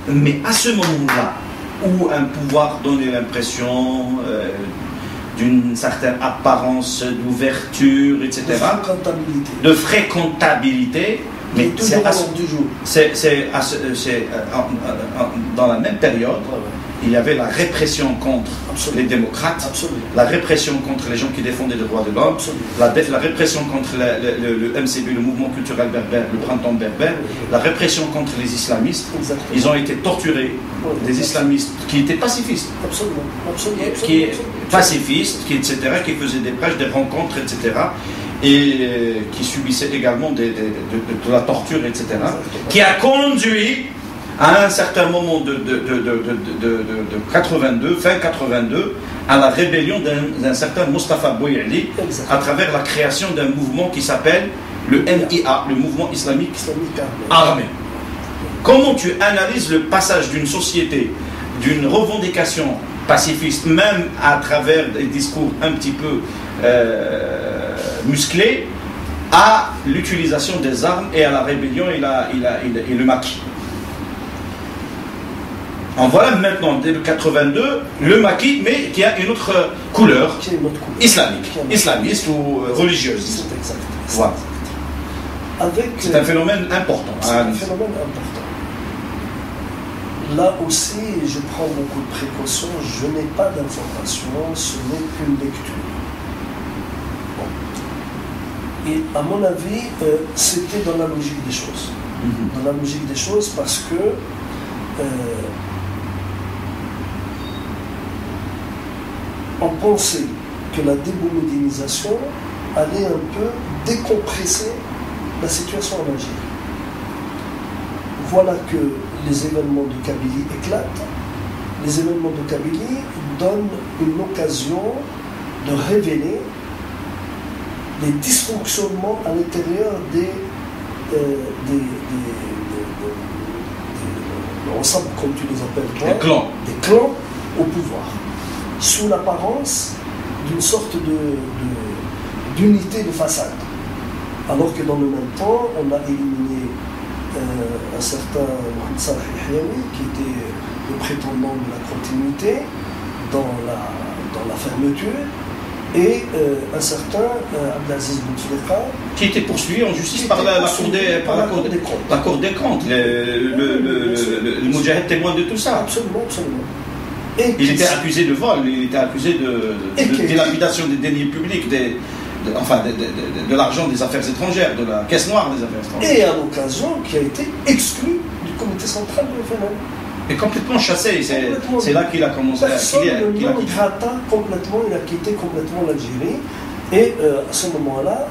Mais à ce moment-là, où un pouvoir donnait l'impression d'une certaine apparence d'ouverture, etc., de fréquentabilité, mais c'est dans la même période, il y avait la répression contre les démocrates, la répression contre les gens qui défendaient les droits de l'homme, la répression contre le MCB, le mouvement culturel berbère, le printemps berbère, la répression contre les islamistes. Ils ont été torturés, des islamistes qui étaient pacifistes, etc., qui faisaient des prêches, des rencontres, etc., et qui subissaient également de la torture, etc., qui a conduit à un certain moment de 82, fin 82, à la rébellion d'un certain Mustafa Bouyali à travers la création d'un mouvement qui s'appelle le MIA, le mouvement islamique armé. Comment tu analyses le passage d'une société, d'une revendication pacifiste, même à travers des discours un petit peu musclés, à l'utilisation des armes et à la rébellion et le maquis? En voilà maintenant, dès 82, le maquis, mais qui a une autre couleur, islamique, islamiste ou religieuse. Voilà. C'est un phénomène important. C'est un phénomène important. Là aussi, je prends beaucoup de précautions, je n'ai pas d'informations, ce n'est qu'une lecture. Bon. Et à mon avis, c'était dans la logique des choses. Dans la logique des choses parce que on pensait que la déboulodénisation allait un peu décompresser la situation en Algérie. Voilà que les événements de Kabylie éclatent. Les événements de Kabylie donnent une occasion de révéler les dysfonctionnements à l'intérieur des ensemble, comme tu les appelles, des clans au pouvoir, sous l'apparence d'une sorte d'unité de façade. Alors que dans le même temps, on a éliminé un certain Mohamed Salah Hiawi, qui était le prétendant de la continuité dans la fermeture, et un certain Abdelaziz Bouteflika, qui était poursuivi en justice par la Cour des comptes. Le Moudjahid témoin de tout ça. Absolument, absolument. Il était accusé de vol, il était accusé de dilapidation des deniers publics, de l'argent des affaires étrangères, de la caisse noire des affaires étrangères. Et à l'occasion, qui a été exclu du comité central de FNL. Et complètement chassé, c'est là qu'il a commencé à quitter. Il a quitté complètement l'Algérie. Et à ce moment-là,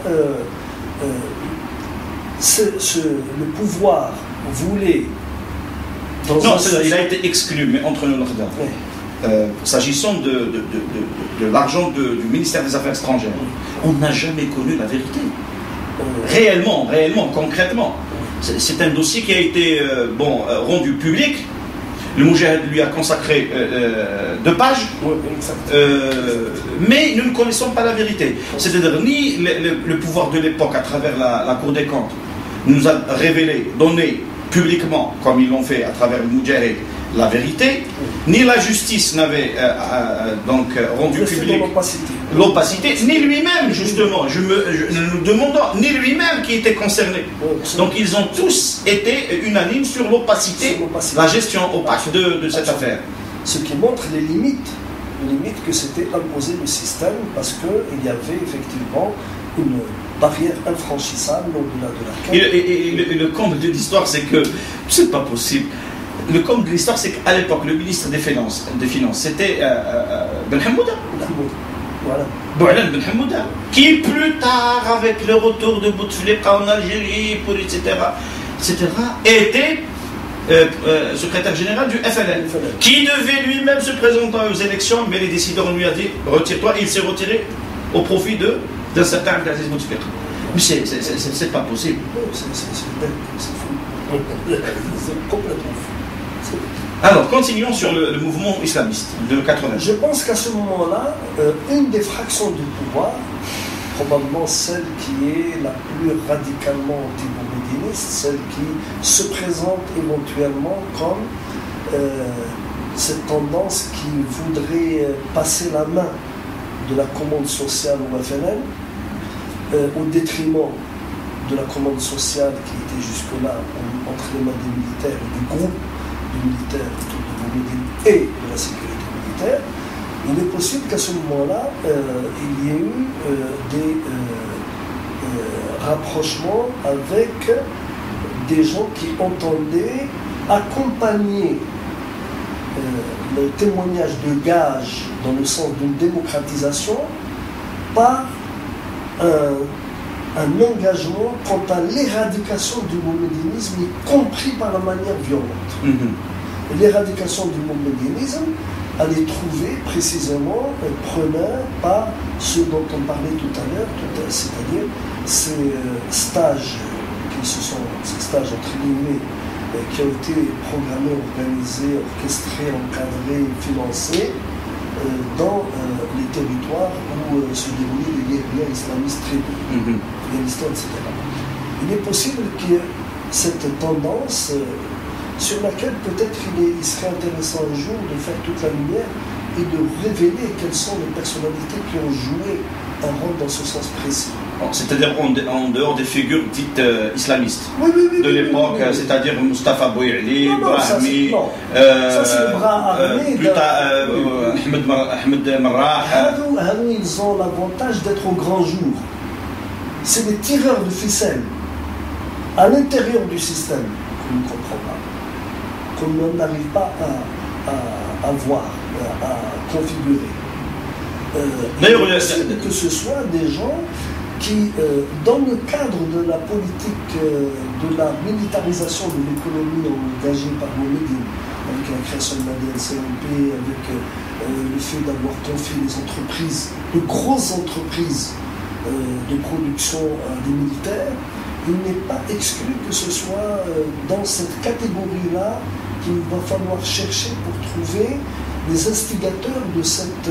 le pouvoir voulait... il a été exclu, mais entre nous, s'agissant de l'argent du ministère des Affaires étrangères, on n'a jamais connu la vérité. Réellement, concrètement. C'est un dossier qui a été rendu public. Le Moudjahid lui a consacré 2 pages, mais nous ne connaissons pas la vérité. C'est-à-dire, ni le pouvoir de l'époque, à travers la Cour des comptes, nous a révélé, donné publiquement, comme ils l'ont fait à travers le Moudjahid, la vérité, ni la justice n'avait donc rendu public l'opacité, ni lui-même, justement, nous demandons, ni lui-même qui était concerné. Donc ils ont tous été unanimes sur l'opacité, la gestion opaque de cette affaire. Ce qui montre les limites que s'était imposé le système, parce qu'il y avait effectivement une barrière infranchissable au-delà de laquelle... Et le comble de l'histoire, c'est que c'est pas possible. Le comble de l'histoire, c'est qu'à l'époque, le ministre des Finances, c'était Ben Hamouda. Voilà. Bou'alem Ben Hamouda, qui plus tard, avec le retour de Bouteflika en Algérie, était secrétaire général du FLN, qui devait lui-même se présenter aux élections, mais les décideurs lui ont dit retire-toi. Il s'est retiré au profit d'un certain Abdelaziz Bouteflika. Mais c'est pas possible. C'est fou. C'est complètement fou. Alors, continuons sur le mouvement islamiste de 80. Je pense qu'à ce moment-là, une des fractions du pouvoir, probablement celle qui est la plus radicalement anti-boumedieniste, celle qui se présente éventuellement comme cette tendance qui voudrait passer la main de la commande sociale au FNL au détriment de la commande sociale qui était jusque-là entre les mains des militaires et du groupe des militaires autour de Boumediene et de la sécurité militaire. Il est possible qu'à ce moment-là, il y ait eu des rapprochements avec des gens qui entendaient accompagner le témoignage de gage dans le sens d'une démocratisation par un engagement quant à l'éradication du boumedienisme, y compris par la manière violente. Et l'éradication du boumedienisme allait trouver précisément un preneur par ce dont on parlait tout à l'heure, c'est-à-dire ces stages ces stages entre guillemets qui ont été programmés, organisés, orchestrés, encadrés, financés dans les territoires où se déroulaient les guérillas islamistes tribus, Afghanistan, etc. Il est possible qu'il y ait cette tendance sur laquelle peut-être il serait intéressant un jour de faire toute la lumière et de révéler quelles sont les personnalités qui ont joué un rôle dans ce sens précis. C'est-à-dire en dehors des figures dites islamistes de l'époque, c'est-à-dire Mustafa Bouilli, Brahmi, ça c'est le bras armé Ahmed Marrah. Ils ont l'avantage d'être au grand jour. C'est des tireurs de ficelle à l'intérieur du système qu'on ne comprend pas, qu'on n'arrive pas à voir, à configurer. D'ailleurs, que ce soit des gens qui, dans le cadre de la politique de la militarisation de l'économie engagée par Boumediene, avec la création de la DNCMP, avec le fait d'avoir confié les entreprises, de grosses entreprises de production à des militaires, il n'est pas exclu que ce soit dans cette catégorie-là qu'il va falloir chercher pour trouver les instigateurs de cette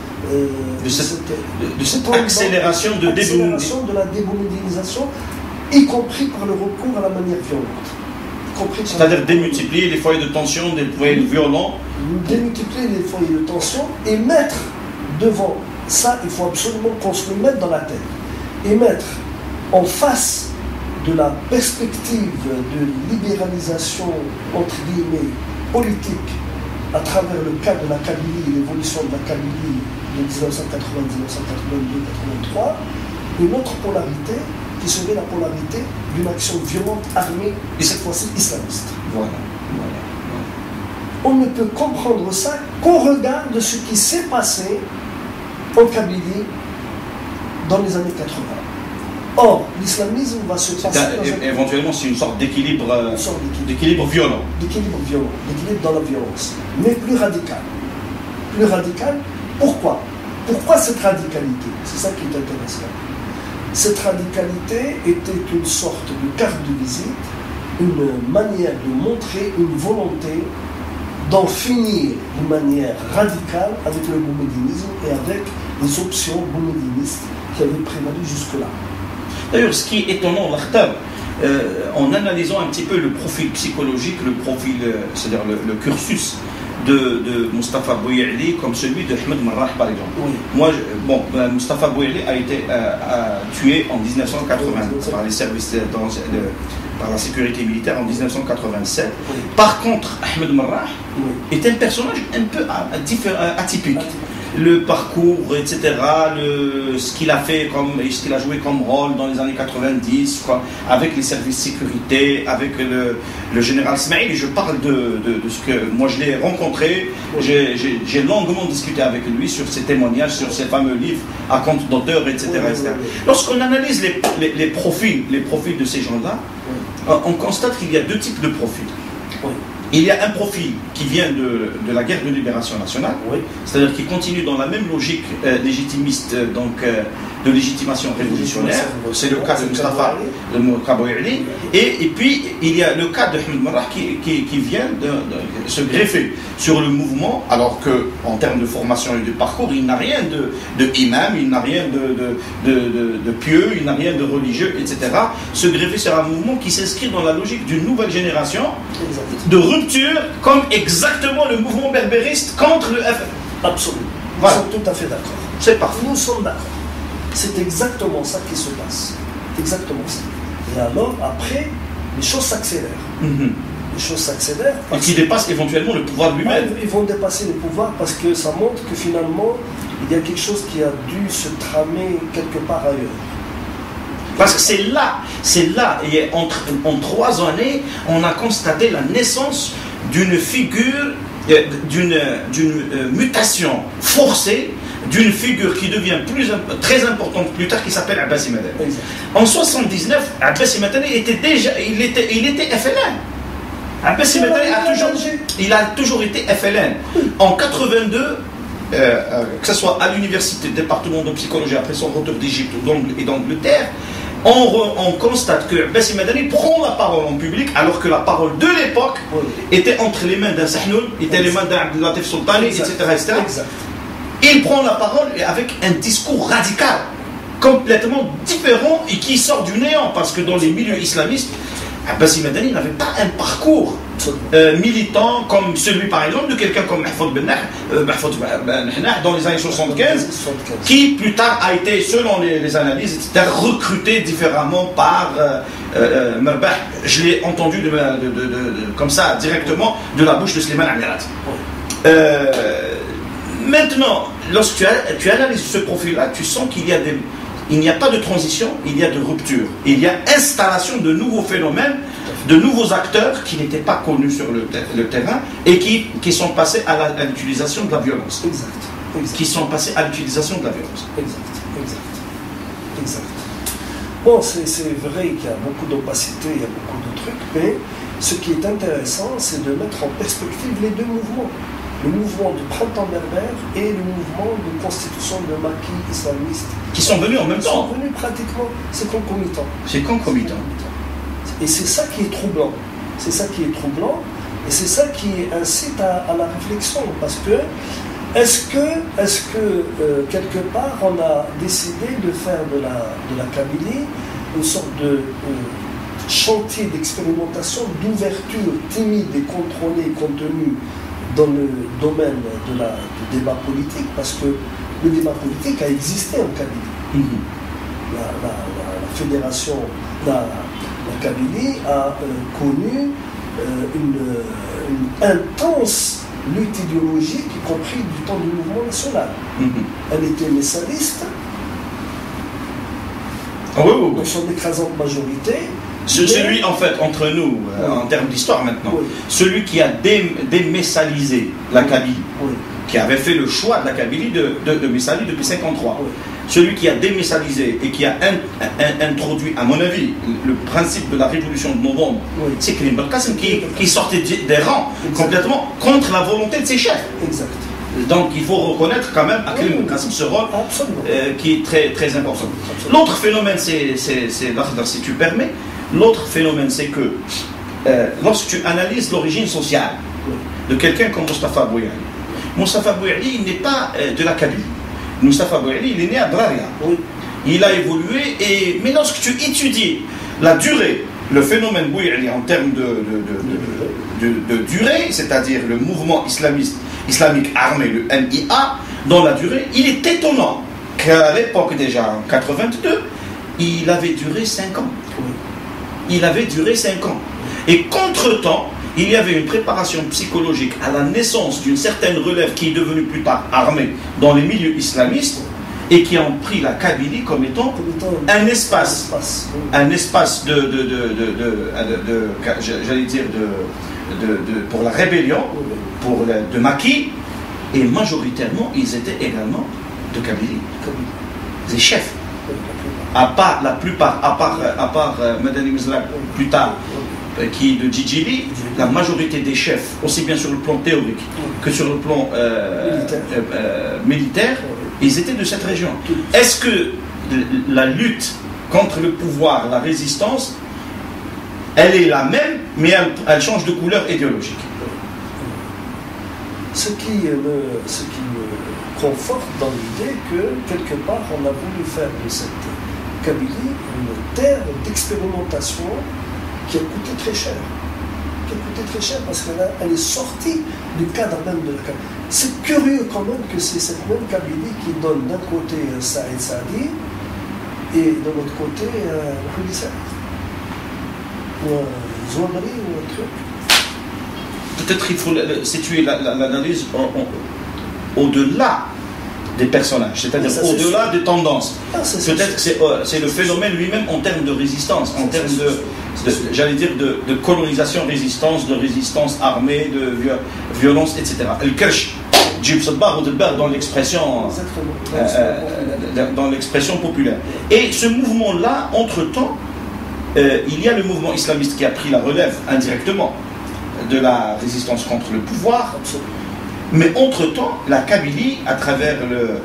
accélération de la déboumedienisation, y compris par le recours à la manière violente. C'est-à-dire démultiplier les foyers de tension, des foyers violents. Démultiplier les foyers de tension et mettre devant ça, il faut absolument qu'on se le mette dans la tête, et mettre en face de la perspective de libéralisation, entre guillemets, politique, à travers le cas de la Kabylie et l'évolution de la Kabylie de 1980, 1982, 1983, une autre polarité qui serait la polarité d'une action violente armée, et cette fois-ci islamiste. Voilà. On ne peut comprendre ça qu'au regard de ce qui s'est passé en Kabylie dans les années 80. Or, l'islamisme va se passer éventuellement, c'est une sorte d'équilibre violent. D'équilibre dans la violence, mais plus radical. Plus radical, pourquoi ? Pourquoi cette radicalité ? C'est ça qui est intéressant. Cette radicalité était une sorte de carte de visite, une manière de montrer une volonté d'en finir d'une manière radicale avec le boumedienisme et avec les options boumedienistes qui avaient prévalu jusque-là. D'ailleurs, ce qui est étonnant, en analysant un petit peu le profil psychologique, le profil, c'est-à-dire le cursus de Mustafa Bouilli comme celui de Ahmed Marrah, par exemple. Oui. Mustafa Bouilli a été tué en 1980 par les services par la sécurité militaire en 1987. Oui. Par contre, Ahmed Marrah est un personnage un peu atypique. Le parcours, etc., ce qu'il a fait, ce qu'il a joué comme rôle dans les années 90, avec les services de sécurité, avec le général Smaïl. Je parle de ce que moi je l'ai rencontré, j'ai longuement discuté avec lui sur ses témoignages, sur ses fameux livres à compte d'auteur, etc. Lorsqu'on analyse les profils de ces gens-là, on constate qu'il y a deux types de profils. Il y a un profil qui vient de la guerre de libération nationale, c'est-à-dire qui continue dans la même logique légitimiste, donc de légitimation révolutionnaire. C'est le cas de Mustafa Bouyali. Et puis, il y a le cas de Ahmed Marrah qui vient de se greffer sur le mouvement, alors qu'en termes de formation et de parcours, il n'a rien de imam, il n'a rien de pieux, il n'a rien de religieux, etc. Se greffer sur un mouvement qui s'inscrit dans la logique d'une nouvelle génération de rupture, comme exactement le mouvement berbériste contre le FN. Absolument. Voilà. Nous sommes tout à fait d'accord. C'est parfait. Nous sommes d'accord. C'est exactement ça qui se passe. Exactement ça. Et alors, après, les choses s'accélèrent. Les choses s'accélèrent. Et qui dépassent éventuellement le pouvoir lui-même. Ils vont dépasser le pouvoir parce que ça montre que finalement, il y a quelque chose qui a dû se tramer quelque part ailleurs. Parce que c'est là, et en 3 années, on a constaté la naissance d'une figure, d'une mutation forcée, d'une figure qui devient très importante plus tard, qui s'appelle Abbasi Madani. En 79, Abbasi Madani était FLN. Abbasi Madani a toujours été FLN. En 82, que ce soit à l'université, le département de psychologie, après son retour d'Égypte et d'Angleterre, on constate que Abbasi Madani prend la parole en public, alors que la parole de l'époque était entre les mains d'un Sahnoun, était les mains d'un Abdelatif Sultani, etc. Il prend la parole avec un discours radical, complètement différent et qui sort du néant, parce que dans les milieux islamistes, Abbasi Madani n'avait pas un parcours militant comme celui par exemple de quelqu'un comme Mahfoud Ben Nahnah dans les années 75, qui plus tard a été, selon les analyses, etc., recruté différemment par Merbah. Je l'ai entendu comme ça directement de la bouche de Slimane Amirat. Maintenant, lorsque tu analyses ce profil-là, tu sens il n'y a pas de transition, il y a de rupture. Il y a installation de nouveaux phénomènes, de nouveaux acteurs qui n'étaient pas connus sur le terrain et qui sont passés à l'utilisation de la violence. Exact. Qui sont passés à l'utilisation de la violence. Exact. Bon, c'est vrai qu'il y a beaucoup d'opacité, il y a beaucoup de trucs, mais ce qui est intéressant, c'est de mettre en perspective les deux mouvements. Le mouvement du printemps berbère et le mouvement de constitution de maquis islamistes. Qui sont venus en même temps. Ils sont venus pratiquement, c'est concomitant. C'est concomitant. Et c'est ça qui est troublant. C'est ça qui est troublant et c'est ça qui incite à la réflexion. Parce que, est-ce que quelque part, on a décidé de faire de la Kabylie une sorte de chantier d'expérimentation, d'ouverture timide et contrôlée, contenue dans le domaine du débat politique, parce que le débat politique a existé en Kabylie. La fédération, la Kabylie a connu une intense lutte idéologique, y compris du temps du mouvement national. Elle était messaliste, dans son écrasante majorité. Celui, en fait, entre nous, en termes d'histoire maintenant, celui qui a démessalisé la Kabylie, qui avait fait le choix de la Kabylie de Messali depuis 1953, celui qui a démessalisé et qui a introduit, à mon avis, le principe de la révolution de novembre, c'est Karim Belkacem qui sortait des rangs complètement contre la volonté de ses chefs. Exact. Donc il faut reconnaître quand même à Karim Belkacem ce rôle qui est très, très important. L'autre phénomène, c'est si tu permets, l'autre phénomène, c'est que lorsque tu analyses l'origine sociale de quelqu'un comme Mustafa Bouyali, il n'est pas de la Kabylie. Mustafa Bouyali, il est né à Draria. Il a évolué, mais lorsque tu étudies la durée, le phénomène Bouyali en termes de durée, c'est-à-dire le mouvement islamique armé, le MIA, dans la durée, il est étonnant qu'à l'époque déjà, en 82, il avait duré 5 ans. Il avait duré 5 ans. Et qu'entre-temps, il y avait une préparation psychologique à la naissance d'une certaine relève qui est devenue plus tard armée dans les milieux islamistes et qui ont pris la Kabylie comme étant un espace pour la rébellion, de maquis, et majoritairement, ils étaient également de Kabylie. Des chefs. À part Madani Mizraq, plus tard, qui est de Djidjili, la majorité des chefs, aussi bien sur le plan théorique que sur le plan militaire, ils étaient de cette région. Est-ce que la lutte contre le pouvoir, la résistance, elle est la même, mais elle change de couleur idéologique. Ce qui me conforte dans l'idée que, quelque part, on a voulu faire de cette Kabylie une terre d'expérimentation qui a coûté très cher. Parce qu'elle est sortie du cadre même de la Kabylie. C'est curieux quand même que c'est cette même Kabylie qui donne d'un côté Saïd Saadi et de l'autre côté Mohamed Saïd. Ou un Zouamari ou un truc. Peut-être il faut situer l'analyse au-delà des personnages, c'est-à-dire au-delà des tendances. Peut-être que c'est le phénomène lui-même en termes de résistance, en termes j'allais dire, de colonisation-résistance, de résistance armée, de violence, etc. El Kirch, Jib Sabbar ou Delbar dans l'expression populaire. Et ce mouvement-là, entre-temps, il y a le mouvement islamiste qui a pris la relève indirectement de la résistance contre le pouvoir. Mais entre-temps, la Kabylie, à travers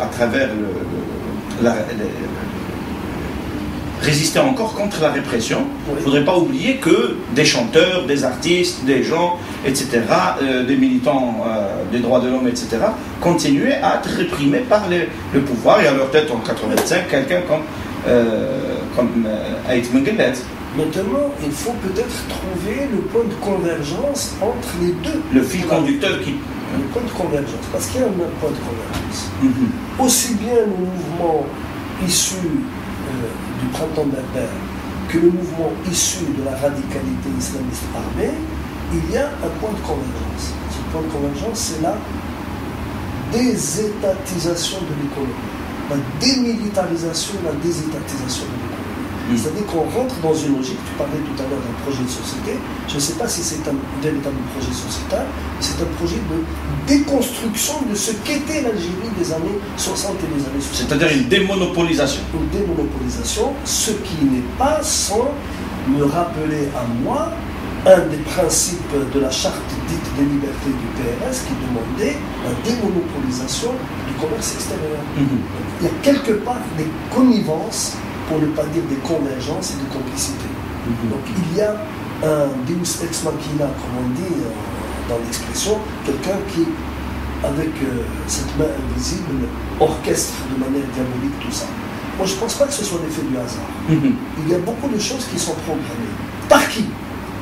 résistait encore contre la répression. Il ne faudrait pas oublier que des chanteurs, des artistes, des gens, etc., des militants des droits de l'homme, etc., continuaient à être réprimés par le pouvoir. Et à leur tête, en 1985, quelqu'un comme Aït Mengelet. Maintenant, il faut peut-être trouver le point de convergence entre les deux. Le fil conducteur qui... Le point de convergence, parce qu'il y a un point de convergence. Aussi bien le mouvement issu du printemps berbère que le mouvement issu de la radicalité islamiste armée, il y a un point de convergence. Ce point de convergence, c'est la désétatisation de l'économie, la démilitarisation, la désétatisation de l'économie. C'est-à-dire qu'on rentre dans une logique, tu parlais tout à l'heure d'un projet de société, je ne sais pas si c'est un véritable projet sociétal, c'est un projet de déconstruction de ce qu'était l'Algérie des années 60 et des années 70. C'est-à-dire une démonopolisation. Une démonopolisation, ce qui n'est pas sans me rappeler à moi un des principes de la charte dite des libertés du PRS qui demandait la démonopolisation du commerce extérieur. Il y a quelque part des connivences, pour ne pas dire des convergences et des complicités. Donc il y a un deus ex machina, comme on dit dans l'expression, quelqu'un qui, avec cette main invisible, orchestre de manière diabolique tout ça. Moi je ne pense pas que ce soit l'effet du hasard. Il y a beaucoup de choses qui sont programmées. Par qui?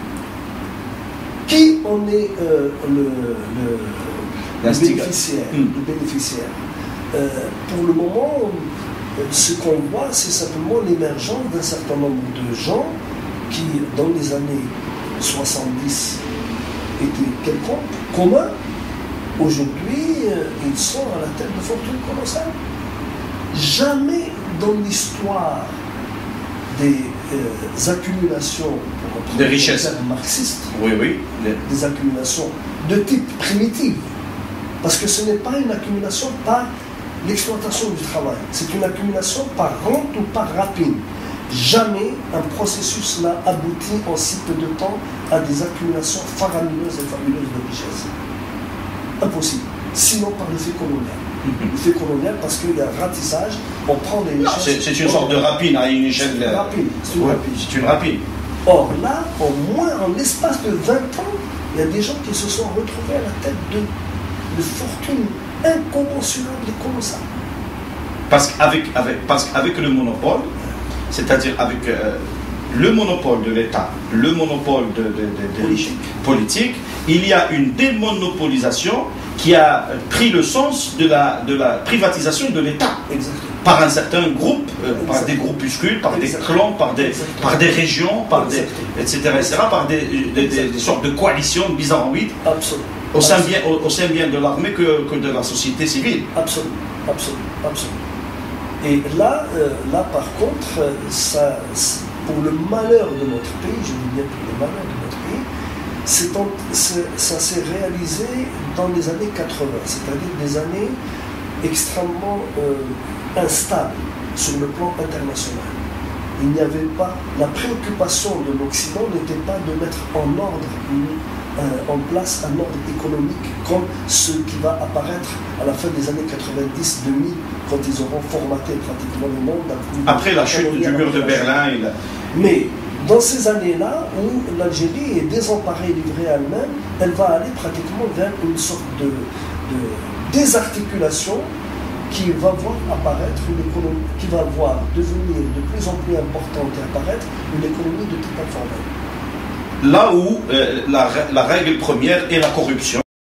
Qui en est le bénéficiaire? Pour le moment, ce qu'on voit, c'est simplement l'émergence d'un certain nombre de gens qui, dans les années 70, étaient quelconques, communs. Aujourd'hui, ils sont à la tête de fortune colossale. Jamais dans l'histoire des accumulations de richesses marxistes, des accumulations de type primitif, parce que ce n'est pas une accumulation par l'exploitation du travail, c'est une accumulation par rente ou par rapine. Jamais un processus n'a abouti en si peu de temps à des accumulations faramineuses et fabuleuses de richesses. Impossible. Sinon par l'effet colonial. L'effet colonial parce qu'il y a un ratissage, on prend des richesses... C'est une sorte de rapine à une échelle... C'est une rapine. Or là, en l'espace de 20 ans, il y a des gens qui se sont retrouvés à la tête de fortunes incommensurables et colossales. Parce qu'avec le monopole, c'est-à-dire avec le monopole de l'État, le monopole des politiques, il y a une démonopolisation qui a pris le sens de la privatisation de l'État. Par un certain groupe, par des groupuscules, par des clans, par des régions, etc., par des sortes de coalitions bizarroïdes. Absolument. Aussi bien de l'armée que de la société civile. Absolument. Et là par contre, ça, pour le malheur de notre pays, je dis bien pour le malheur de notre pays, ça s'est réalisé dans les années 80, c'est-à-dire des années extrêmement instables sur le plan international. Il n'y avait pas, la préoccupation de l'Occident n'était pas de mettre en ordre en place un ordre économique comme ce qui va apparaître à la fin des années 90-2000, quand ils auront formaté pratiquement le monde. Après la chute du mur de Berlin. Mais dans ces années-là, où l'Algérie est désemparée, livrée à elle-même, elle va aller pratiquement vers une sorte de désarticulation qui va voir apparaître une économie, qui va voir devenir de plus en plus importante et apparaître une économie de type informel. Là où la règle première est la corruption.